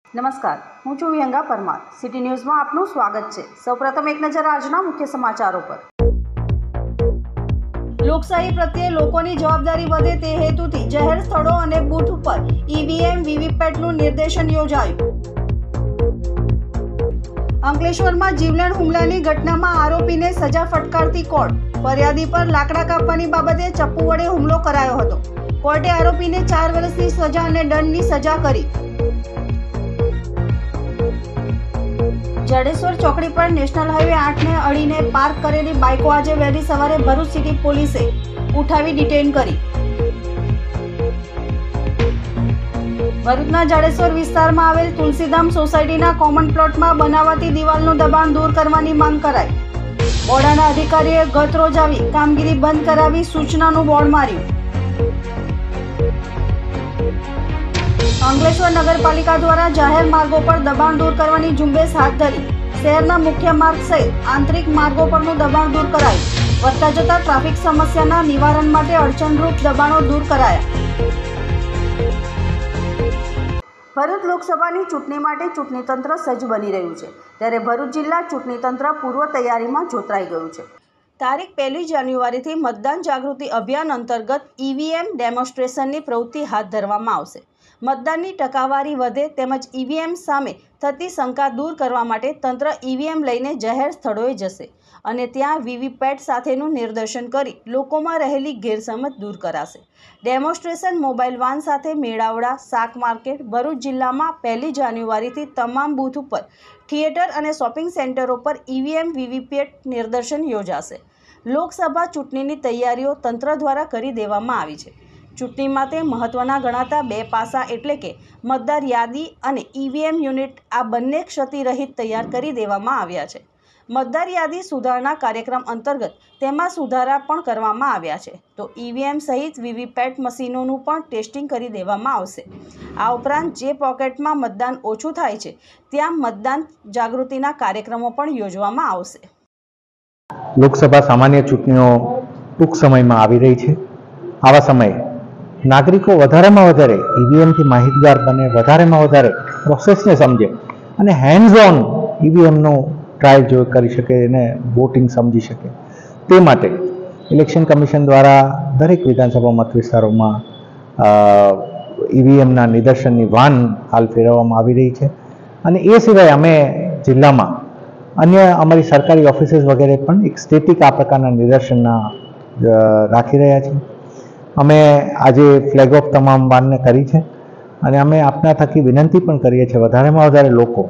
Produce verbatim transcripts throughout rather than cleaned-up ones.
નમસ્કાર, હું છું વિહંગા પરમાર. સિટી ન્યૂઝમાં આપનું સ્વાગત છે. સૌપ્રથમ એક નજર આજના મુખ્ય સમાચારો પર. લોકશાહી પ્રત્યે લોકોની જવાબદારી વધે તે હેતુથી જાહેર સ્થળો અને બૂથ ઉપર ઈવીએમ વીવીપેટનું નિર્દેશન યોજાયું. અંકલેશ્વરમાં જીવલેણ હુમલાની ઘટનામાં આરોપીને સજા ફટકારતી કોર્ટ. ફરિયાદી પર લાકડા કાપવાની બાબતે ચપ્પુ વડે હુમલો કરાયો હતો. કોર્ટે આરોપીને ચાર વર્ષની સજા અને દંડની સજા કરી. જડેશ્વર ચોકડી પર નેશનલ હાઈવે આઠ ને અડીને પાર્ક કરેલી બાઇકો આજે વહેલી સવારે ભરૂચ સિટી પોલીસે ઉઠાવી ડિટેઇન કરી. ભરૂચના જડેશ્વર વિસ્તારમાં આવેલ તુલસીધામ સોસાયટીના કોમન પ્લોટમાં બનાવાતી દિવાલનું દબાણ દૂર કરવાની માંગ કરાઈ. બોર્ડના અધિકારીએ ગત રોજ આવી કામગીરી બંધ કરાવી સૂચનાનું બોર્ડ માર્યું. અંકલેશ્વર નગરપાલિકા દ્વારા જાહેર માર્ગો પર દબાણ દૂર કરવાની ઝુંબેશ હાથ ધરી. શહેરના મુખ્ય માર્ગ સહિત આંતરિક માર્ગો પરનું દબાણ દૂર કરાયું. વધતા જતા ટ્રાફિક સમસ્યાના નિવારણ માટે અડચણરૂપ દબાણો દૂર કરાયા. ભરૂચ લોકસભાની ચૂંટણી માટે ચૂંટણી તંત્ર સજ્જ બની રહ્યું છે, ત્યારે ભરૂચ જિલ્લા ચૂંટણી તંત્ર પૂર્વ તૈયારીમાં જોતરાઈ ગયું છે. તારીખ પહેલી જાન્યુઆરીથી મતદાન જાગૃતિ અભિયાન અંતર્ગત ઈવીએમ ડેમોન્સ્ટ્રેશનની પ્રવૃત્તિ હાથ ધરવામાં આવશે. મતદાનની ટકાવારી વધે તેમજ ઈવીએમ સામે થતી શંકા દૂર કરવા માટે તંત્ર ઈવીએમ લઈને જાહેર સ્થળોએ જશે અને ત્યાં વીવીપેટ સાથેનું નિદર્શન કરી લોકોમાં રહેલી ગેરસમજ દૂર કરાશે. ડેમોન્સ્ટ્રેશન મોબાઈલ વાન સાથે મેળાવડા, શાક માર્કેટ, ભરૂચ જિલ્લામાં પહેલી જાન્યુઆરીથી તમામ બૂથ ઉપર થિયેટર અને શોપિંગ સેન્ટરો પર ઈવીએમ વીવીપેટ નિદર્શન યોજાશે. લોકસભા ચૂંટણીની તૈયારીઓ તંત્ર દ્વારા કરી દેવામાં આવી છે. ચૂંટણી માટે મહત્વના ગણાતા બે પાસા એટલે કે મતદાર યાદી અને ઈવીએમ યુનિટ આ બંને ક્ષતિરહિત તૈયાર કરી દેવામાં આવ્યા છે. મતદાર યાદી સુધારણા કાર્યક્રમ અંતર્ગત તેમાં સુધારા પણ કરવામાં આવ્યા છે. તો ઈવીએમ સહિત વીવીપેટ મશીનોનું પણ ટેસ્ટિંગ કરી દેવામાં આવશે. આ ઉપરાંત જે પોકેટમાં મતદાન ઓછું થાય છે ત્યાં મતદાન જાગૃતિના કાર્યક્રમો પણ યોજવામાં આવશે. લોકસભા સામાન્ય ચૂંટણીઓ ટૂંક સમયમાં આવી રહી છે. આવા સમયે નાગરિકો વધારેમાં વધારે ઈવીએમથી માહિતગાર બને, વધારેમાં વધારે પ્રોસેસને સમજે અને હેન્ડ્સ ઓન ઈવીએમનો ટ્રાયલ જો કરી શકે અને વોટિંગ સમજી શકે તે માટે ઇલેક્શન કમિશન દ્વારા દરેક વિધાનસભા મત વિસ્તારોમાં ઈવીએમના નિદર્શનની વાન હાલ ફેરવવામાં આવી રહી છે. અને એ સિવાય અમે જિલ્લામાં અન્ય અમારી સરકારી ઓફિસીસ વગેરે પણ એક સ્ટેટિક આ પ્રકારના નિદર્શનના રાખી રહ્યા છીએ. અમે આજે ફ્લેગ ઓફ તમામ વાનને કરી છે અને અમે આપના થકી વિનંતી પણ કરીએ છીએ વધારેમાં વધારે લોકો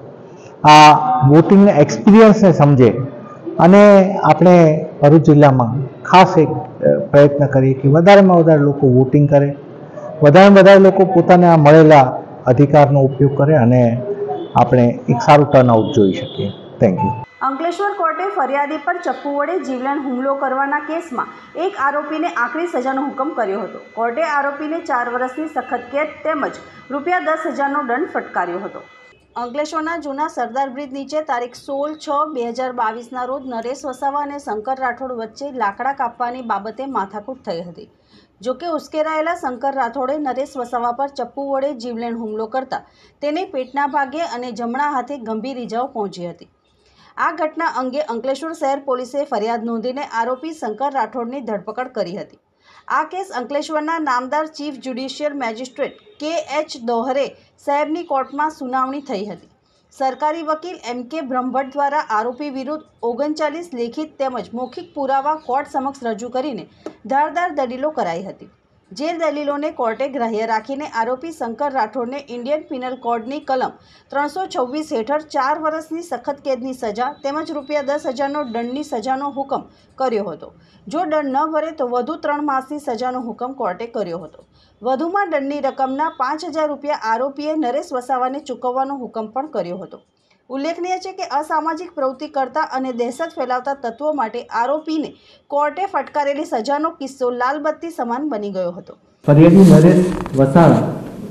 આ વોટિંગના એક્સપિરિયન્સને સમજે અને આપણે ભરૂચ જિલ્લામાં ખાસ એક પ્રયત્ન કરીએ કે વધારેમાં વધારે લોકો વોટિંગ કરે, વધારેમાં વધારે લોકો પોતાને આ મળેલા અધિકારનો ઉપયોગ કરે અને આપણે એક સારું ટર્નઆઉટ જોઈ શકીએ. Thank you. અંકલેશ્વર કોર્ટે ફરિયાદી પર ચપ્પુ વડે જીવલેણ હુમલો કરવાના કેસમાં એક આરોપીને આકરી સજાનો હુકમ કર્યો હતો. કોર્ટે આરોપીને ચાર વર્ષની સખત કેદ તેમજ રૂપિયા દસ હજારનો દંડ ફટકાર્યો હતો. અંકલેશ્વરના જૂના સરદાર બ્રિજ નીચે તારીખ સોળ છ બે હજાર બાવીસના રોજ નરેશ વસાવા અને શંકર રાઠોડ વચ્ચે લાકડા કાપવાની બાબતે માથાકૂટ થઈ હતી. જોકે ઉશ્કેરાયેલા શંકર રાઠોડે નરેશ વસાવા પર ચપ્પુ વડે જીવલેણ હુમલો કરતા તેને પેટના ભાગે અને જમણા હાથે ગંભીર ઇજાઓ પહોંચી હતી. આ ઘટના અંગે અંકલેશ્વર શહેર પોલીસે ફરિયાદ નોંધીને આરોપી શંકર રાઠોડની ધરપકડ કરી હતી. આ કેસ અંકલેશ્વરના નામદાર chief judicial magistrate K H Dohare સાહેબની કોર્ટમાં સુનાવણી થઈ હતી. સરકારી વકીલ એમ કે બ્રહ્મભટ્ટ દ્વારા આરોપી વિરુદ્ધ ઓગણચાલીસ લેખિત તેમજ મૌખિક પુરાવા કોર્ટ સમક્ષ રજૂ કરીને ધારદાર દલીલો કરાઈ હતી. જે દલીલોને કોર્ટે ગ્રાહ્ય રાખીને આરોપી શંકર રાઠોડને ઇન્ડિયન પિનલ કોડની કલમ ત્રણસો છવ્વીસ હેઠળ ચાર વર્ષની સખત કેદની સજા તેમજ રૂપિયા દસ હજારનો દંડની સજાનો હુકમ કર્યો હતો. જો દંડ ન ભરે તો વધુ ત્રણ માસની સજાનો હુકમ કોર્ટે કર્યો હતો. વધુમાં દંડની રકમના પાંચ હજાર રૂપિયા આરોપીએ નરેશ વસાવાને ચૂકવવાનો હુકમ પણ કર્યો હતો. ઉલ્લેખનીય છે કે અસામાજિક પ્રવૃત્તિ કરતા અને દહેશત ફેલાવતા તત્વો માટે આરોપીને કોર્ટે ફટકારેલી સજાનો કિસ્સો લાલબત્તી સમાન બની ગયો હતો. ફરિયાદી નરેશ વસાવા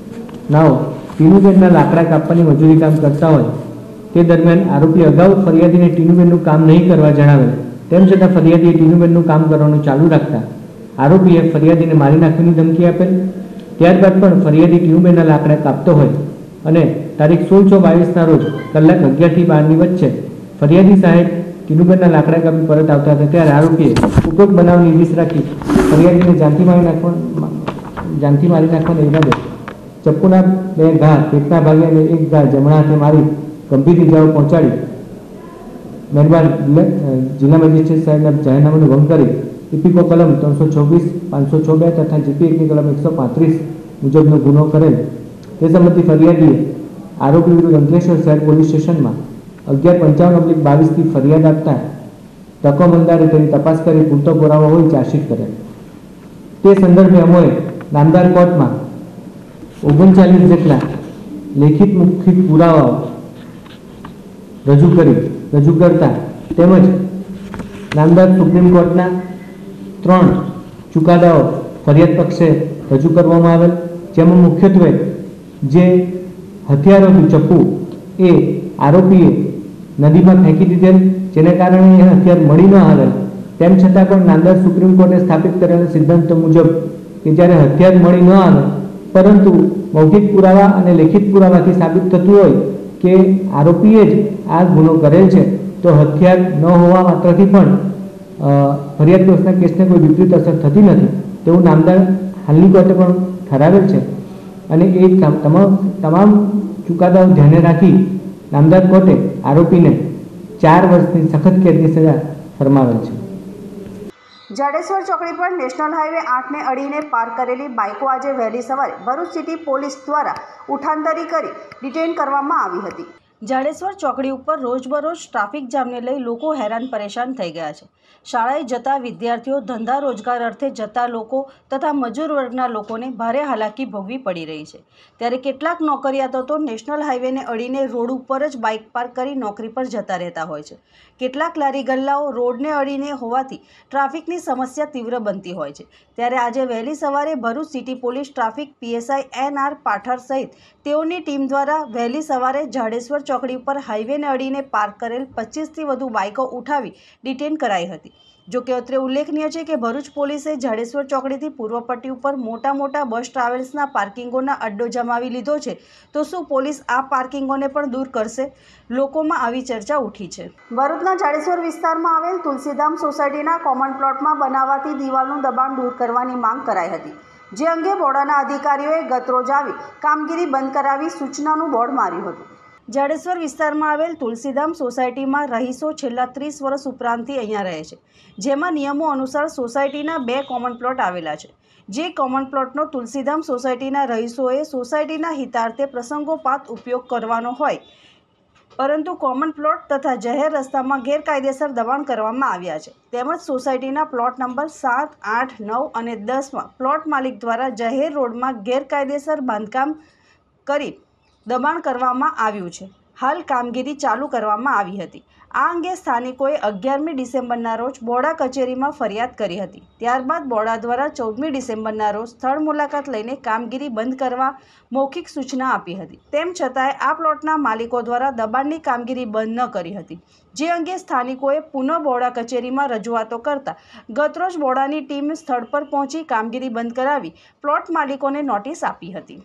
નાઓ ટીનુબેનના લાકડા કાપવાની મજૂરી કામ કરતા હોય તે દરમિયાન આરોપી અગાઉ ફરિયાદીને ટીનુબેનનું કામ નહીં કરવા જણાવેલ, તેમ છતાં ફરિયાદીએ ટીનુબેનનું કામ કરવાનું ચાલુ રાખતા આરોપીએ ફરિયાદીને મારી નાખવાની ધમકી આપેલ. ત્યારબાદ પણ ફરિયાદી ટીનુબેનના લાકડા કાપતો હોય અને તારીખ સોળ છ બાવીસના રોજ કલાક અગિયારથી બારની વચ્ચે ફરિયાદી સાહેબ ટીનુબેનના લાકડા કાપી પરત આવતા હતા ત્યારે આરોપીએ ઉપરોક્ત બનાવની રીસ રાખી ફરિયાદીને જાનથી મારી નાખવા જાનથી મારી નાખવાના ઈરાદે ચપ્પુના બે ઘા પેટના ભાગે અને એક ઘા જમણા હાથે મારી ગંભીર ઇજાઓ પહોંચાડી મહેરબાન જિલ્લા મેજિસ્ટ્રેટ સાહેબના જાહેરનામાનો ભંગ કરી ઇપીકો કલમ ત્રણસો છવ્વીસ પાંચસો છ બે તથા જીપી એકની કલમ એકસો પાંત્રીસ મુજબનો ગુનો કરેલ તે સંબંધી ફરિયાદીએ આરોપી વિરુદ્ધ અંકલેશ્વર શહેર પોલીસ સ્ટેશનમાં અગિયાર પંચાવન ઓબ્લિક બાવીસથી ફરિયાદ આપતા તકોમલદારે તેની તપાસ કરી પૂરતો પુરાવો હોય ચાર્જશીટ કરેલ. તે સંદર્ભે અમોએ નામદાર કોર્ટમાં ઓગણચાલીસ જેટલા લેખિત મુખિત પુરાવાઓ રજૂ કરી રજૂ કરતા તેમજ નામદાર સુપ્રીમ કોર્ટના ત્રણ ચુકાદાઓ ફરિયાદ પક્ષે રજૂ કરવામાં આવેલ, જેમાં મુખ્યત્વે જે હથિયારોથી ચપ્પુ એ આરોપીએ નદીમાં ફેંકી દીધેલ, જેને કારણે એ હથિયાર મળી ન આવેલ. તેમ છતાં પણ નામદાર સુપ્રીમ કોર્ટે સ્થાપિત કરેલા સિદ્ધાંતો મુજબ કે જ્યારે હથિયાર મળી ન આવે પરંતુ મૌખિક પુરાવા અને લેખિત પુરાવાથી સાબિત થતું હોય કે આરોપીએ જ આ ગુનો કરેલ છે, તો હથિયાર ન હોવા માત્રથી પણ ફરિયાદ પક્ષના કેસને કોઈ વિપરીત અસર થતી નથી તેવું નામદાર હાલની કોર્ટે પણ ઠરાવેલ છે. અને એ તમામ તમામ ચુકાદાઓ ધ્યાને રાખી નામદાર કોર્ટે આરોપીને ચાર વર્ષની સખત કેદની સજા ફરમાવેલ છે. જાડેશ્વર ચોકડી પર નેશનલ હાઈવે આઠને અડીને પાર્ક કરેલી બાઇકો આજે વહેલી સવારે ભરૂચ સિટી પોલીસ દ્વારા ઉઠાંતરી કરી ડિટેઇન કરવામાં આવી હતી. જાડેશ્વર ચોકડી ઉપર રોજબરોજ ટ્રાફિક જામને લઈ લોકો હેરાન પરેશાન થઈ ગયા છે. શાળાએ જતા વિદ્યાર્થીઓ, ધંધા રોજગાર અર્થે જતા લોકો તથા મજૂર વર્ગના લોકોને ભારે હાલાકી ભોગવી પડી રહી છે. ત્યારે કેટલાક નોકરિયાતો તો નેશનલ હાઈવેને અડીને રોડ ઉપર જ બાઇક પાર્ક કરી નોકરી પર જતા રહેતા હોય છે. કેટલાક લારી ગલ્લાઓ રોડને અડીને હોવાથી ટ્રાફિકની સમસ્યા તીવ્ર બનતી હોય છે. ત્યારે આજે વહેલી સવારે Bharuch city police traffic PSI N R Pathar સહિત તેઓની ટીમ દ્વારા વહેલી સવારે જાડેશ્વર ચોકડી ઉપર હાઈવેને અડીને પાર્ક કરેલ પચીસથી વધુ બાઇકો ઉઠાવી ડિટેન કરાઈ હતી. જો કે અત્રે ઉલ્લેખનીય છે કે ભરૂચ પોલીસે જાડેશ્વર ચોકડીથી પૂર્વ પટ્ટી ઉપર મોટા મોટા બસ ટ્રાવેલ્સના પાર્કિંગોના અડ્ડો જમાવી લીધો છે, તો શું પોલીસ આ પાર્કિંગોને પણ દૂર કરશે? લોકોમાં આવી ચર્ચા ઉઠી છે. ભરૂચના જાડેશ્વર વિસ્તારમાં આવેલ તુલસીધામ સોસાયટીના કોમન પ્લોટમાં બનાવાતી દિવાલનું દબાણ દૂર કરવાની માંગ કરાઈ હતી, જે અંગે બોર્ડના અધિકારીઓએ ગતરોજ આવી કામગીરી બંધ કરાવી સૂચનાનું બોર્ડ માર્યું હતું. જાડેશ્વર વિસ્તારમાં આવેલ તુલસીધામ સોસાયટીમાં રહીશો છેલ્લા ત્રીસ વર્ષ ઉપરાંતથી અહીંયા રહે છે, જેમાં નિયમો અનુસાર સોસાયટીના બે કોમન પ્લોટ આવેલા છે. જે કોમન પ્લોટનો તુલસીધામ સોસાયટીના રહીશોએ સોસાયટીના હિતાર્થે પ્રસંગોપાત ઉપયોગ કરવાનો હોય, પરંતુ કોમન પ્લોટ તથા જાહેર રસ્તામાં ગેરકાયદેસર દબાણ કરવામાં આવ્યા છે. તેમજ સોસાયટીના પ્લોટ નંબર સાત, આઠ, નવ અને દસમાં પ્લોટ માલિક દ્વારા જાહેર રોડમાં ગેરકાયદેસર બાંધકામ કરી દબાણ કરવામાં આવ્યું છે. હાલ કામગીરી ચાલુ કરવામાં આવી હતી. આ અંગે સ્થાનિકોએ અગિયારમી ડિસેમ્બરના રોજ બોર્ડા કચેરીમાં ફરિયાદ કરી હતી. ત્યારબાદ બોર્ડા દ્વારા ચૌદમી ડિસેમ્બરના રોજ સ્થળ મુલાકાત લઈને કામગીરી બંધ કરવા મૌખિક સૂચના આપી હતી. તેમ છતાંય આ પ્લોટના માલિકો દ્વારા દબાણની કામગીરી બંધ ન કરી હતી, જે અંગે સ્થાનિકોએ પુનઃ બોર્ડા કચેરીમાં રજૂઆતો કરતા ગતરોજ બોર્ડાની ટીમ સ્થળ પર પહોંચી કામગીરી બંધ કરાવી પ્લોટ માલિકોને નોટિસ આપી હતી.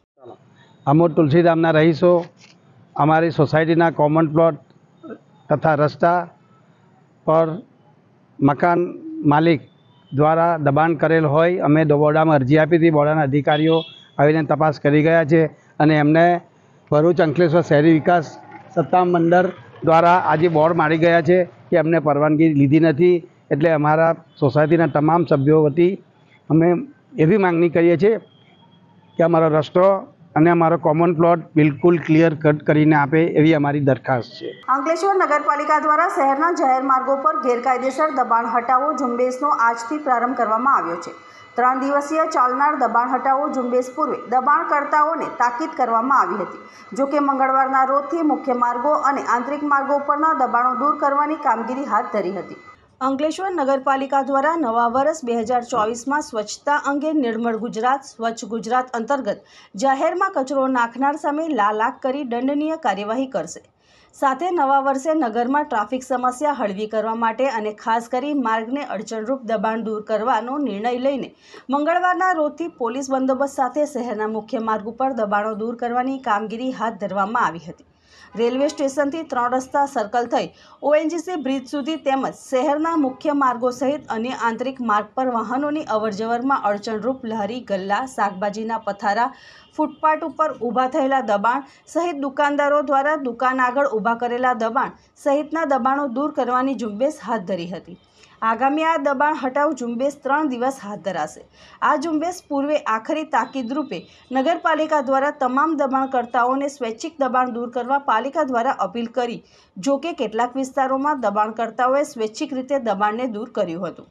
અમો તુલસીધામના રહીશો અમારી સોસાયટીના કોમન પ્લોટ તથા રસ્તા પર મકાન માલિક દ્વારા દબાણ કરેલ હોય અમે બોર્ડામાં અરજી આપી હતી. બોર્ડાના અધિકારીઓ આવીને તપાસ કરી ગયા છે અને એમને ભરૂચ અંકલેશ્વર શહેરી વિકાસ સત્તા મંડળ દ્વારા આજે બોર્ડ મારી ગયા છે કે અમને પરવાનગી લીધી નથી. એટલે અમારા સોસાયટીના તમામ સભ્યો વતી અમે એવી માંગણી કરીએ છીએ કે અમારો રસ્તો અને અમારો કોમન પ્લોટ બિલકુલ ક્લિયર કટ કરીને આપે એવી અમારી દરખાસ્ત છે. અંકલેશ્વર નગરપાલિકા દ્વારા શહેરના જાહેર માર્ગો પર ગેરકાયદેસર દબાણ હટાવો ઝુંબેશનો આજથી પ્રારંભ કરવામાં આવ્યો છે. ત્રણ દિવસીય ચાલનાર દબાણ હટાવો ઝુંબેશ પૂર્વે દબાણકર્તાઓને તાકીદ કરવામાં આવી હતી. જો કે મંગળવારના રોજથી મુખ્ય માર્ગો અને આંતરિક માર્ગો પરના દબાણો દૂર કરવાની કામગીરી હાથ ધરી હતી. અંકલેશ્વર નગરપાલિકા દ્વારા નવા વર્ષ બે હજાર ચોવીસમાં સ્વચ્છતા અંગે નિર્મળ ગુજરાત સ્વચ્છ ગુજરાત અંતર્ગત જાહેરમાં કચરો નાખનાર સામે લાલાક કરી દંડનીય કાર્યવાહી કરશે. સાથે નવા વર્ષે નગરમાં ટ્રાફિક સમસ્યા હળવી કરવા માટે અને ખાસ કરી માર્ગને અડચણરૂપ દબાણ દૂર કરવાનો નિર્ણય લઈને મંગળવારના રોજથી પોલીસ બંદોબસ્ત સાથે શહેરના મુખ્ય માર્ગ ઉપર દબાણો દૂર કરવાની કામગીરી હાથ ધરવામાં આવી હતી. રેલવે સ્ટેશનથી ત્રણ રસ્તા સર્કલ થઈ ઓએનજીસી બ્રિજ સુધી તેમજ શહેરના મુખ્ય માર્ગો સહિત અન્ય આંતરિક માર્ગ પર વાહનોની અવરજવરમાં અડચણરૂપ લારી ગલ્લા શાકભાજીના પથારા ફૂટપાથ ઉપર ઊભા થયેલા દબાણ સહિત દુકાનદારો દ્વારા દુકાન આગળ ઊભા કરેલા દબાણ સહિતના દબાણો દૂર કરવાની ઝુંબેશ હાથ ધરી હતી. આગામી આ દબાણ હટાવ ઝુંબેશ ત્રણ દિવસ હાથ ધરાશે. આ ઝુંબેશ પૂર્વે આખરી તાકીદ રૂપે નગરપાલિકા દ્વારા તમામ દબાણકર્તાઓને સ્વૈચ્છિક દબાણ દૂર કરવા પાલિકા દ્વારા અપીલ કરી, જો કે કેટલાક વિસ્તારોમાં દબાણકર્તાઓએ સ્વૈચ્છિક રીતે દબાણને દૂર કર્યું હતું.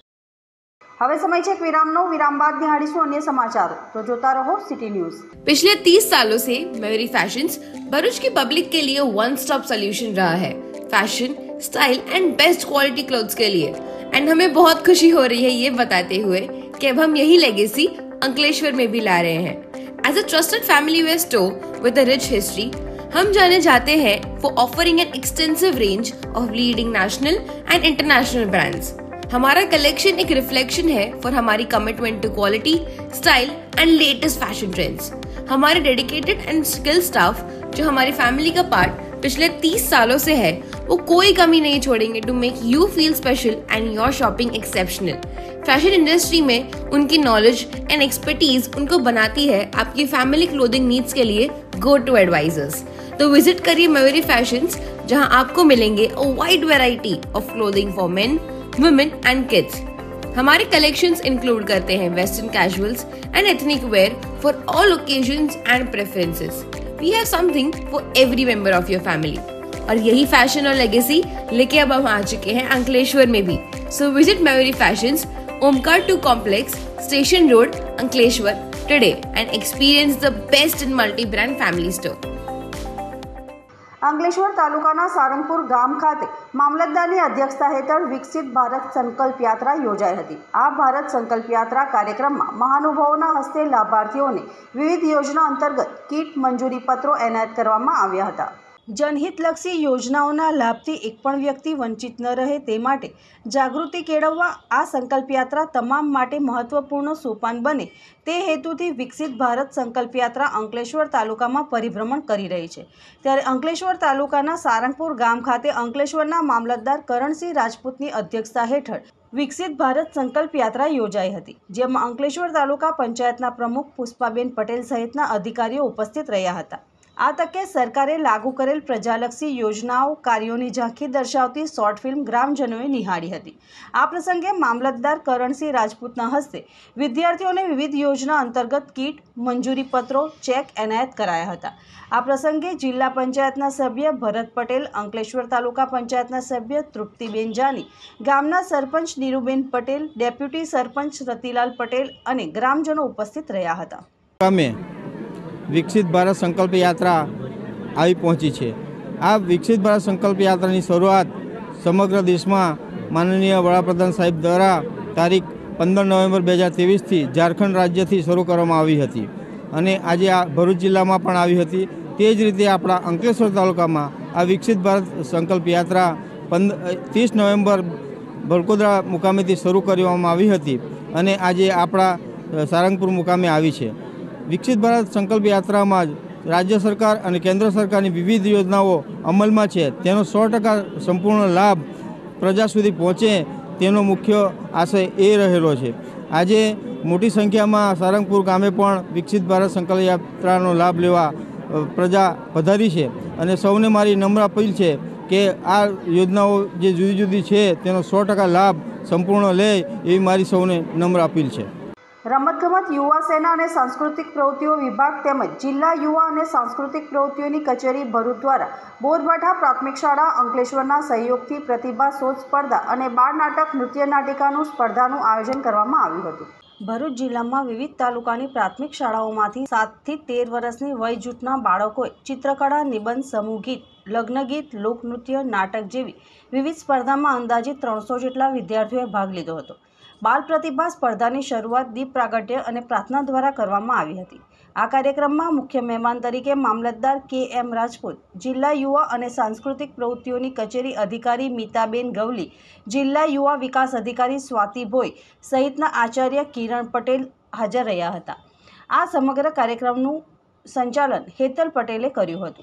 હવે સમય છે વિરામનો. વિરામ બાદ નિહાળીશું અન્ય સમાચારો. તો જોતા રહો સિટી ન્યૂઝ. पिछले तीस सालों से मयूरी फैशंस भरूच की पब्लिक के लिए वन स्टॉप सोल्यूशन रहा है, fashion, style and best quality clothes के लिए. एंड हमें बहुत खुशी हो रही है ये बताते हुए कि अब हम यही लेगेसी अंकलेश्वर में भी ला रहे हैं. As a trusted family wear store with a rich history, हम जाने जाते हैं for offering an extensive range of leading national and international brands. हमारा कलेक्शन एक रिफ्लेक्शन है फॉर हमारी commitment to quality, style and latest fashion trends. हमारे dedicated and skill staff जो हमारी फैमिली का पार्ट पिछले तीस सालों से है, वो कोई कमी नहीं छोड़ेंगे to make you feel special and your shopping exceptional. Fashion industry में उनकी नॉलेज एंड एक्सपर्टीज उनको बनाती है आपकी फैमिली क्लोथिंग नीड्स के लिए गो टू एडवाइजर्स. तो विजिट करिए मयूरी फैशंस, जहां आपको मिलेंगे a wide variety of clothing for men, women and kids. हमारे कलेक्शंस इंक्लूड करते हैं western casuals and ethnic wear for all occasions and preferences. We have something for every member of your family. और यही fashion और legacy लेके अब हम आ चुके हैं अंकलेश्वर में भी. So visit Mayuri fashions, Omkar two complex, station road, Ankleshwar today and experience the best in multi brand family store. Ankleshwar તાલુકાના સારંગપુર ગામ ખાતે મામલતદારની અધ્યક્ષતા હેઠળ વિકસિત ભારત સંકલ્પ યાત્રા યોજાઈ હતી. આ ભારત સંકલ્પ યાત્રા કાર્યક્રમમાં મહાનુભાવોના હસ્તે લાભાર્થીઓને વિવિધ યોજના અંતર્ગત કીટ મંજૂરી પત્રો એનાયત કરવામાં આવ્યા હતા. જનહિતલક્ષી યોજનાઓના લાભથી એક પણ વ્યક્તિ વંચિત ન રહે તે માટે જાગૃતિ કેળવવા આ સંકલ્પ યાત્રા તમામ માટે મહત્વપૂર્ણ સોપાન બને તે હેતુથી વિકસિત ભારત સંકલ્પ યાત્રા અંકલેશ્વર તાલુકામાં પરિભ્રમણ કરી રહી છે. ત્યારે અંકલેશ્વર તાલુકાના સારંગપુર ગામ ખાતે અંકલેશ્વરના મામલતદાર કરણસિંહ રાજપૂતની અધ્યક્ષતા હેઠળ વિકસિત ભારત સંકલ્પ યાત્રા યોજાઈ હતી, જેમાં અંકલેશ્વર તાલુકા પંચાયતના પ્રમુખ પુષ્પાબેન પટેલ સહિતના અધિકારીઓ ઉપસ્થિત રહ્યા હતા. આ તકે સરકારે લાગુ કરેલ પ્રજાલક્ષી યોજનાઓ કાર્યોની ઝાંખી દર્શાવતી શોર્ટ ફિલ્મ ગ્રામજનોએ નિહાળી હતી. આ પ્રસંગે મામલતદાર કરણસિંહ રાજપૂતના હસ્તે વિદ્યાર્થીઓને વિવિધ યોજના અંતર્ગત કીટ, મંજૂરી પત્રો, ચેક એનાયત કરાયા હતા. આ પ્રસંગે જિલ્લા પંચાયતના સભ્ય ભરત પટેલ, અંકલેશ્વર તાલુકા પંચાયતના સભ્ય તૃપ્તિબેન જાની, ગામના સરપંચ નીરુબેન પટેલ, ડેપ્યુટી સરપંચ રતિલાલ પટેલ અને ગ્રામજનો ઉપસ્થિત રહ્યા હતા. વિકસિત ભારત સંકલ્પ યાત્રા આવી પહોંચી છે. આ વિકસિત ભારત સંકલ્પ યાત્રાની શરૂઆત સમગ્ર દેશમાં માનનીય વડાપ્રધાન સાહેબ દ્વારા તારીખ પંદર નવેમ્બર બે હજાર ત્રેવીસથી ઝારખંડ રાજ્યથી શરૂ કરવામાં આવી હતી અને આજે આ ભરૂચ જિલ્લામાં પણ આવી હતી. તે જ રીતે આપણા અંકલેશ્વર તાલુકામાં આ વિકસિત ભારત સંકલ્પ યાત્રા પંદર ત્રીસ નવેમ્બર બલકોદરા મુકામેથી શરૂ કરવામાં આવી હતી અને આજે આપણા સારંગપુર મુકામે આવી છે. વિકસિત ભારત સંકલ્પ યાત્રામાં રાજ્ય સરકાર અને કેન્દ્ર સરકારની વિવિધ યોજનાઓ અમલમાં છે, તેનો સો ટકા સંપૂર્ણ લાભ પ્રજા સુધી પહોંચે તેનો મુખ્ય આશય એ રહેલો છે. આજે મોટી સંખ્યામાં સારંગપુર ગામે પણ વિકસિત ભારત સંકલ્પ યાત્રાનો લાભ લેવા પ્રજા પધારી છે અને સૌને મારી નમ્ર અપીલ છે કે આ યોજનાઓ જે જુદી જુદી છે તેનો સો ટકા લાભ સંપૂર્ણ લે એવી મારી સૌને નમ્ર અપીલ છે. રમતગમત, યુવા સેના અને સાંસ્કૃતિક પ્રવૃત્તિઓ વિભાગ તેમજ જિલ્લા યુવા અને સાંસ્કૃતિક પ્રવૃત્તિઓની કચેરી ભરૂચ દ્વારા બોરભાઠા પ્રાથમિક શાળા અંકલેશ્વરના સહયોગથી પ્રતિભા શોધ સ્પર્ધા અને બાળ નાટક નૃત્ય નાટિકાનું સ્પર્ધાનું આયોજન કરવામાં આવ્યું હતું. ભરૂચ જિલ્લામાં વિવિધ તાલુકાની પ્રાથમિક શાળાઓમાંથી સાતથી તેર વર્ષની વય જૂથના બાળકોએ ચિત્રકળા, નિબંધ, સમૂહ ગીત, લગ્ન ગીત, લોકનૃત્ય, નાટક જેવી વિવિધ સ્પર્ધામાં અંદાજિત ત્રણસો જેટલા વિદ્યાર્થીઓએ ભાગ લીધો હતો. બાલ પ્રતિભા સ્પર્ધાની શરૂઆત દીપ પ્રાગટ્ય અને પ્રાર્થના દ્વારા કરવામાં આવી હતી. આ કાર્યક્રમમાં મુખ્ય મહેમાન તરીકે મામલતદાર કે એમ રાજપૂત, જિલ્લા યુવા અને સાંસ્કૃતિક પ્રવૃત્તિઓની કચેરી અધિકારી મીતાબેન ગવલી, જિલ્લા યુવા વિકાસ અધિકારી સ્વાતિ ભોઈ સહિતના આચાર્ય કિરણ પટેલ હાજર રહ્યા હતા. આ સમગ્ર કાર્યક્રમનું સંચાલન હેતલ પટેલે કર્યું હતું.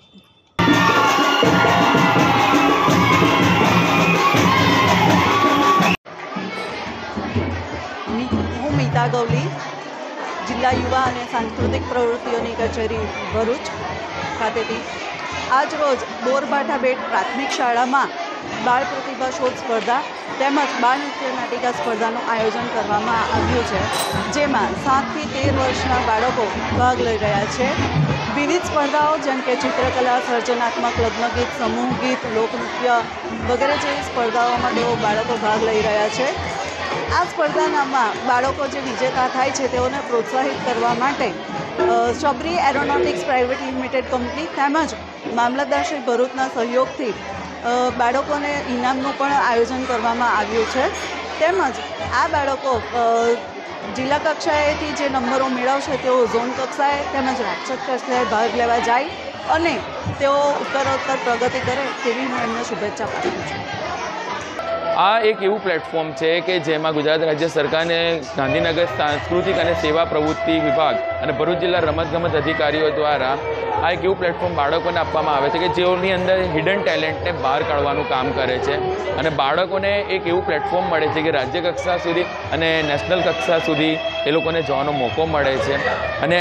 હું મીતા ગવલી, જિલ્લા યુવા અને સાંસ્કૃતિક પ્રવૃત્તિઓની કચેરી ભરૂચ ખાતેથી આજ રોજ બોરબાઠા બેટ પ્રાથમિક શાળામાં બાળ પ્રતિભા શોધ સ્પર્ધા તેમજ બાળ નૃત્ય નાટિકા સ્પર્ધાનું આયોજન કરવામાં આવ્યું છે, જેમાં સાતથી તેર વર્ષના બાળકો ભાગ લઈ રહ્યા છે. વિવિધ સ્પર્ધાઓ જેમ કે ચિત્રકલા, સર્જનાત્મક, લગ્નગીત, સમૂહ ગીત, લોકનૃત્ય વગેરે જેવી સ્પર્ધાઓમાં તેઓ બાળકો ભાગ લઈ રહ્યા છે. આ સ્પર્ધામાં બાળકો જે વિજેતા થાય છે તેઓને પ્રોત્સાહિત કરવા માટે Shabari aeronautics private limited company તેમજ મામલતદાર શ્રી ભરૂચના સહયોગથી બાળકોને ઇનામનું પણ આયોજન કરવામાં આવ્યું છે. તેમજ આ બાળકો જિલ્લા કક્ષાએથી જે નંબરો મેળવશે તેઓ ઝોન કક્ષાએ તેમજ રાજ્ય કક્ષાએ ભાગ લેવા જાય અને તેઓ ઉત્તરોત્તર પ્રગતિ કરે તેવી હું એમને શુભેચ્છા પાઠવું છું. આ એક એવું પ્લેટફોર્મ છે કે જેમાં ગુજરાત રાજ્ય સરકારને ગાંધીનગર સાંસ્કૃતિક અને સેવા પ્રવૃત્તિ વિભાગ અને ભરૂચ જિલ્લા રમતગમત અધિકારીઓ દ્વારા આ એક એવું પ્લેટફોર્મ બાળકોને આપવામાં આવે છે કે જેઓની અંદર હિડન ટેલેન્ટને બહાર કાઢવાનું કામ કરે છે અને બાળકોને એક એવું પ્લેટફોર્મ મળે છે કે રાજ્ય કક્ષા સુધી અને નેશનલ કક્ષા સુધી એ લોકોને જવાનો મોકો મળે છે. અને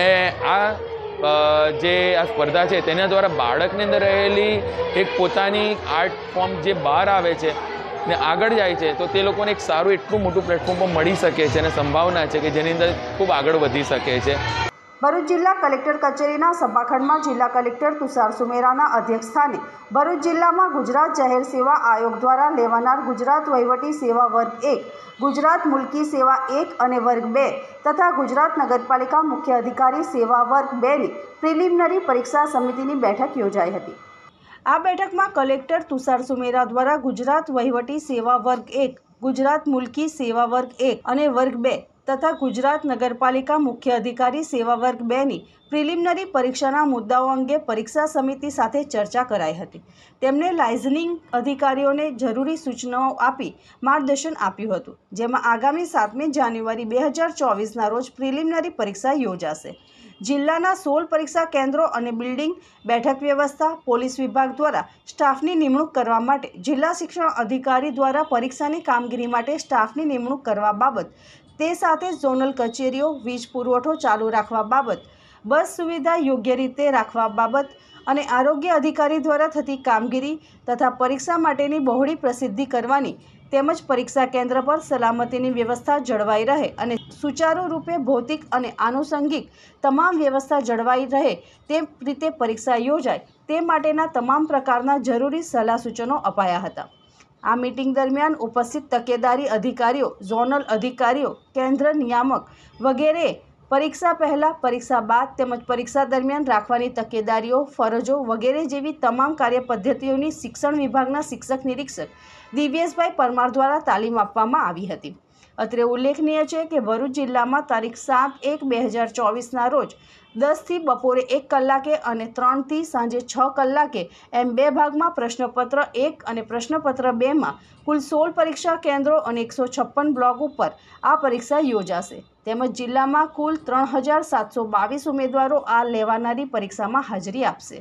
આ જે આ સ્પર્ધા છે તેના દ્વારા બાળકની અંદર રહેલી એક પોતાની આર્ટ ફોર્મ જે બહાર આવે છે ને આગળ જાય છે તો તે લોકોને એક સારું એટલું મોટું પ્લેટફોર્મ પણ મળી શકે છે અને સંભાવના છે કે જેની અંદર ખૂબ આગળ વધી શકે છે. ભરૂચ જિલ્લા કલેક્ટર કચેરીના સભાખંડમાં જિલ્લા કલેક્ટર તુષાર સુમેરાના અધ્યક્ષસ્થાને ભરૂચ જિલ્લામાં ગુજરાત જાહેર સેવા આયોગ દ્વારા લેવાનાર ગુજરાત વહીવટી સેવા વર્ગ એક, ગુજરાત મુલકી સેવા એક અને વર્ગ બે તથા ગુજરાત નગરપાલિકા મુખ્ય અધિકારી સેવા વર્ગ બેની પ્રિલિમિનરી પરીક્ષા સમિતિની બેઠક યોજાઈ હતી. આ બેઠકમાં કલેક્ટર તુષાર સુમેરા દ્વારા ગુજરાત વહીવટી સેવા વર્ગ એક, ગુજરાત મુલકી સેવા વર્ગ એક અને વર્ગ બે તથા ગુજરાત નગરપાલિકા મુખ્ય અધિકારી સેવા વર્ગ બેની પ્રિલિમિનરી પરીક્ષાના મુદ્દાઓ અંગે પરીક્ષા સમિતિ સાથે ચર્ચા કરાઈ હતી. તેમણે લાયઝનિંગ અધિકારીઓને જરૂરી સૂચનાઓ આપી માર્ગદર્શન આપ્યું હતું, જેમાં આગામી સાતમી જાન્યુઆરી બે હજાર ચોવીસના રોજ પ્રિલિમિનરી પરીક્ષા યોજાશે. જિલ્લાના સોળ પરીક્ષા કેન્દ્રો અને બિલ્ડિંગ, બેઠક વ્યવસ્થા, પોલીસ વિભાગ દ્વારા સ્ટાફની નિમણૂક કરવા માટે જિલ્લા શિક્ષણ અધિકારી દ્વારા પરીક્ષાની કામગીરી માટે સ્ટાફની નિમણૂક કરવા બાબત, તે સાથે ઝોનલ કચેરીઓ, વીજ પુરવઠો ચાલુ રાખવા બાબત, બસ સુવિધા યોગ્ય રીતે રાખવા બાબત અને આરોગ્ય અધિકારી દ્વારા થતી કામગીરી તથા પરીક્ષા માટેની બહોળી પ્રસિદ્ધિ કરવાની તેમજ પરીક્ષા કેન્દ્ર પર સલામતીની વ્યવસ્થા જળવાઈ રહે અને સુચારુ રૂપે ભૌતિક અને આનુષંગિક તમામ વ્યવસ્થા જળવાઈ રહે તે રીતે પરીક્ષા યોજાય તે માટેના તમામ પ્રકારના જરૂરી સલાહ સૂચનો અપાયા હતા. આ મીટિંગ દરમિયાન ઉપસ્થિત તકેદારી અધિકારીઓ, ઝોનલ અધિકારીઓ, કેન્દ્ર નિયામક વગેરે પરીક્ષા પહેલાં, પરીક્ષા બાદ તેમજ પરીક્ષા દરમિયાન રાખવાની તકેદારીઓ, ફરજો વગેરે જેવી તમામ કાર્યપદ્ધતિઓની શિક્ષણ વિભાગના શિક્ષક નિરીક્ષક દિવ્યેશભાઈ પરમાર દ્વારા તાલીમ આપવામાં આવી હતી. અત્રે ઉલ્લેખનીય છે કે ભરૂચ જિલ્લામાં તારીખ સાત એક બે હજાર ચોવીસના રોજ દસથી બપોરે એક કલાકે અને ત્રણથી સાંજે છ કલાકે એમ બે ભાગમાં પ્રશ્નપત્ર એક અને પ્રશ્નપત્ર બેમાં કુલ સોળ પરીક્ષા કેન્દ્રો અને એકસો છપ્પન બ્લોક ઉપર આ પરીક્ષા યોજાશે. તેમજ જિલ્લામાં કુલ ત્રણ હજાર સાતસો બાવીસ ઉમેદવારો આ લેવાનારી પરીક્ષામાં હાજરી આપશે.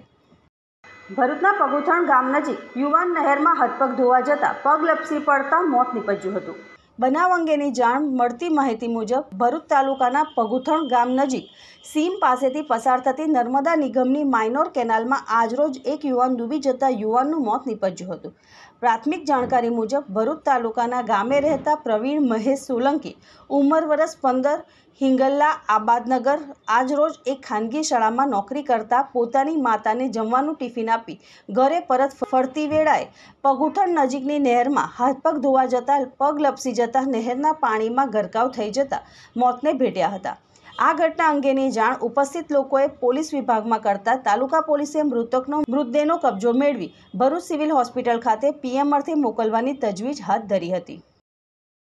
ભરૂચના પગુથણ ગામ નજીક યુવાન નહેરમાં હાથપગ ધોવા જતાં પગ લપસી પડતા મોત નીપજ્યું હતું. બનાવ અંગેની જાણ મળતી માહિતી મુજબ ભરૂચ તાલુકાના પગુથણ ગામ નજીક સીમ પાસેથી પસાર થતી નર્મદા નિગમની માઇનોર કેનાલમાં આજરોજ એક યુવાન ડૂબી જતા યુવાનનું મોત નીપજ્યું હતું. પ્રાથમિક જાણકારી મુજબ ભરૂચ તાલુકાના ગામે રહેતા પ્રવીણ મહેશ સોલંકી, ઉંમર વર્ષ પંદર, હિંગલ્લા આબાદનગર, આજરોજ એક ખાનગી શાળામાં નોકરી કરતા પોતાની માતાને જમવાનું ટિફિન આપી ઘરે પરત ફરતી વેળાએ પગુથણ નજીકની નહેરમાં હાથપગ ધોવા જતાં પગ લપસી જતાં નહેરના પાણીમાં ગરકાવ થઈ જતાં મોતને ભેટ્યા હતા. આ ઘટના અંગેની જાણ ઉપસ્થિત લોકોએ પોલીસ વિભાગમાં કરતા તાલુકા પોલીસે મૃતકનો મૃતદેહનો કબજો મેળવી ભરૂચ સિવિલ હોસ્પિટલ ખાતે પીએમ અર્થે મોકલવાની તજવીજ હાથ ધરી હતી.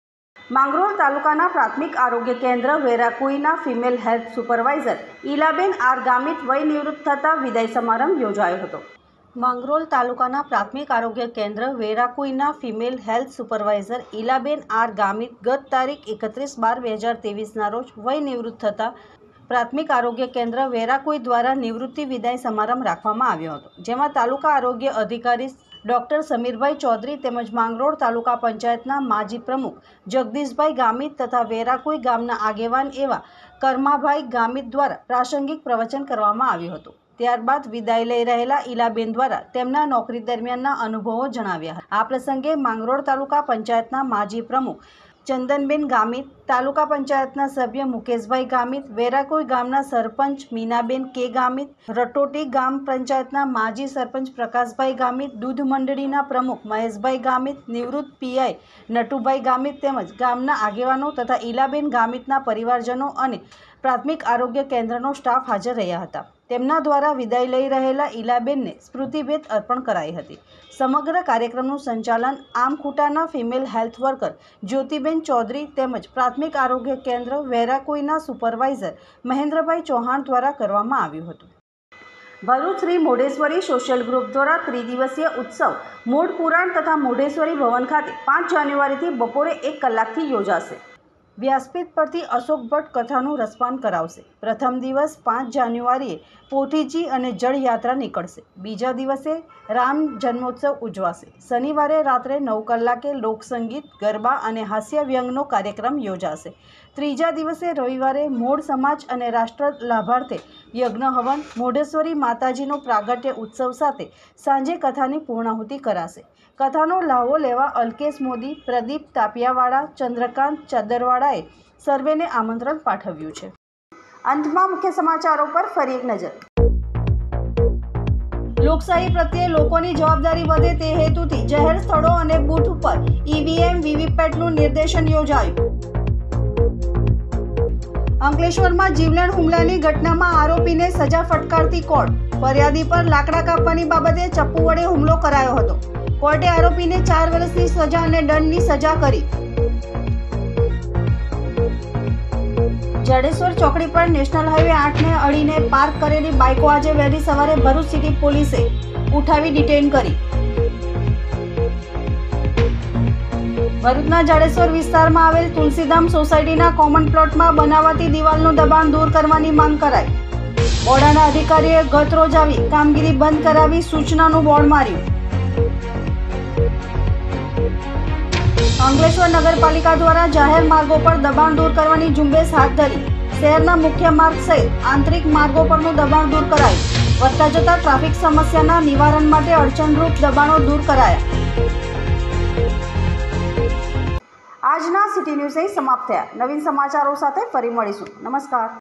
માંગરોળ તાલુકાના પ્રાથમિક આરોગ્ય કેન્દ્ર વેરાકુઈના female health supervisor Ilaben R Gamit વય નિવૃત્ત થતા વિદાય સમારંભ યોજાયો હતો. માંગરોળ તાલુકાના પ્રાથમિક આરોગ્ય કેન્દ્ર વેરાકુઈના female health supervisor Ilaben R Gamit ગત તારીખ એકત્રીસ બાર બે હજાર ત્રેવીસના રોજ વય નિવૃત્ત થતા પ્રાથમિક આરોગ્ય કેન્દ્ર વેરાકુઈ દ્વારા નિવૃત્તિ વિદાય સમારંભ રાખવામાં આવ્યો હતો, જેમાં તાલુકા આરોગ્ય અધિકારી ડૉક્ટર સમીરભાઈ ચૌધરી તેમજ માંગરોળ તાલુકા પંચાયતના માજી પ્રમુખ જગદીશભાઈ ગામિત તથા વેરાકુઈ ગામના આગેવાન એવા કર્માભાઈ ગામિત દ્વારા પ્રાસંગિક પ્રવચન કરવામાં આવ્યું હતું. ત્યારબાદ વિદાય લઈ રહેલા ઈલાબેન દ્વારા તેમના નોકરી દરમિયાનના અનુભવો જણાવ્યા હતા. આ પ્રસંગે માંગરોળ તાલુકા પંચાયતના માજી પ્રમુખ ચંદનબેન ગામિત, તાલુકા પંચાયતના સભ્ય મુકેશભાઈ ગામિત, વેરાકુઈ ગામના સરપંચ મીનાબેન કે ગામિત, રટોટી ગામ પંચાયતના માજી સરપંચ પ્રકાશભાઈ ગામિત, દૂધ મંડળીના પ્રમુખ મહેશભાઈ ગામિત, નિવૃત્ત પીઆઈ નટુભાઈ ગામિત તેમજ ગામના આગેવાનો તથા ઈલાબેન ગામિતના પરિવારજનો અને પ્રાથમિક આરોગ્ય કેન્દ્રનો સ્ટાફ હાજર રહ્યા હતા. તેમના દ્વારા વિદાય લઈ રહેલા ઈલાબેનને સ્મૃતિભેટ અર્પણ કરાઈ હતી. સમગ્ર કાર્યક્રમનું સંચાલન આમખુટાના female health worker Jyotiben Chaudhary તેમજ પ્રાથમિક આરોગ્ય કેન્દ્ર વેરાકુઈના સુપરવાઇઝર મહેન્દ્રભાઈ ચૌહાણ દ્વારા કરવામાં આવ્યું હતું. ભરૂચ શ્રી મોઢેશ્વરી સોશિયલ ગ્રુપ દ્વારા ત્રિદિવસીય ઉત્સવ મૂળ પુરાણ તથા મોઢેશ્વરી ભવન ખાતે પાંચ જાન્યુઆરીથી બપોરે એક કલાકથી યોજાશે. વ્યાસપીઠ પરથી અશોક ભટ્ટ કથાનું રસપાન કરાવશે. પ્રથમ દિવસ પાંચ જાન્યુઆરીએ પોથીજી અને જળયાત્રા નીકળશે. બીજા દિવસે રામ જન્મોત્સવ ઉજવાશે. શનિવારે રાત્રે નવ કલાકે લોકસંગીત, ગરબા અને હાસ્ય વ્યંગનો કાર્યક્રમ યોજાશે. ત્રીજા દિવસે રવિવારે મોઢ સમાજ અને રાષ્ટ્ર લાભાર્થે યજ્ઞ હવન, મોઢેશ્વરી માતાજીનો પ્રાગટ્ય ઉત્સવ સાથે સાંજે કથાની પૂર્ણાહુતિ કરાશે. કથાનો લાહવો લેવા અલ્કેશ મોદી, પ્રદીપ તાપિયાવાળા, ચંદ્રકાંત ચદરવાળાએ સર્વેને આમંત્રણ પાઠવ્યું છે. અંતમાં મુખ્ય સમાચારો પર ફરી એક નજર. લોકશાહી પ્રત્યે લોકોની જવાબદારી વધે તે હેતુથી જાહેર સ્થળો અને બૂથ ઉપર ઈવીએમ વીવીપેટનું નિર્દેશન યોજાયું. અંકલેશ્વરમાં જીવલેણ હુમલાની ઘટનામાં આરોપીને સજા ફટકારતી કોર્ટ. ફરિયાદી પર લાકડા કાપવાની બાબતે ચપ્પુ વડે હુમલો કરાયો હતો. કોર્ટે આરોપીને ચાર વર્ષની સજા અને દંડની સજા કરી. જડેશ્વર ચોકડી પર નેશનલ હાઈવે આઠને અડીને પાર્ક કરેલી બાઇકો આજે વહેલી સવારે ભરૂચ સિટી પોલીસે ઉઠાવી ડિટેઇન કરી. ભરૂચના જડેશ્વર વિસ્તારમાં આવેલ તુલસીધામ સોસાયટીના કોમન પ્લોટમાં બનાવાતી દિવાલનું દબાણ દૂર કરવાની માંગ કરાઈ. બોર્ડના અધિકારીઓએ ગત રોજ આવી કામગીરી બંધ કરાવી સૂચનાનું બોર્ડ માર્યું. અંકલેશ્વર નગરપાલિકા દ્વારા જાહેર માર્ગો પર દબાણ દૂર કરવાની ઝુંબેશ હાથ ધરી. શહેરના મુખ્ય માર્ગ સહિત આંતરિક માર્ગો પરનું દબાણ દૂર કરાયું. વધતા જતા ટ્રાફિક સમસ્યાના નિવારણ માટે અડચણરૂપ દબાણો દૂર કરાયા. આજના સિટી ન્યૂઝ અહીં સમાપ્ત થયા. નવીન સમાચારો સાથે ફરી મળીશું. નમસ્કાર.